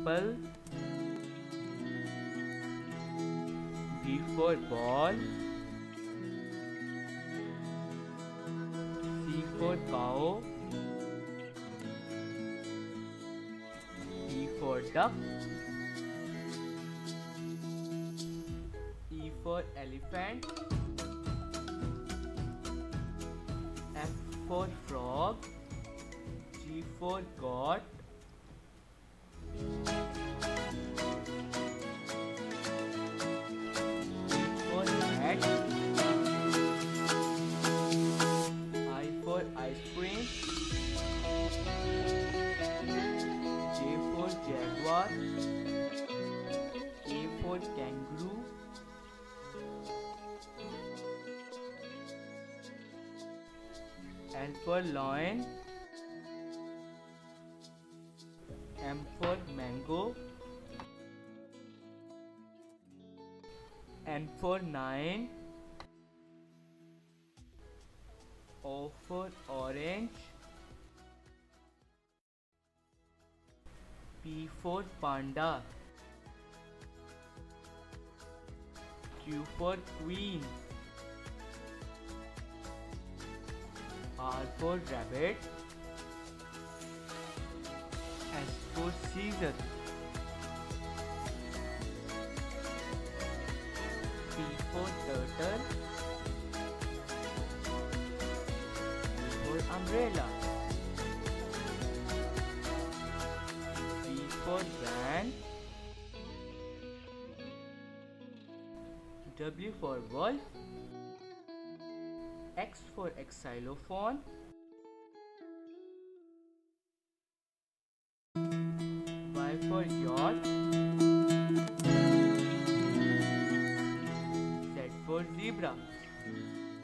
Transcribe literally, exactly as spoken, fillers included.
apple. B for ball. C for cow. D for duck. E for elephant. F for frog. G for goat. H for hat. I for ice cream. J for jaguar. K for kangaroo. L for lion. M for mango. N for nine. O for orange. P for panda. Q for queen. R for rabbit. S for Caesar. T for turtle. U for umbrella. V for van. W for wolf. X for xylophone. Y for yacht. Z for zebra.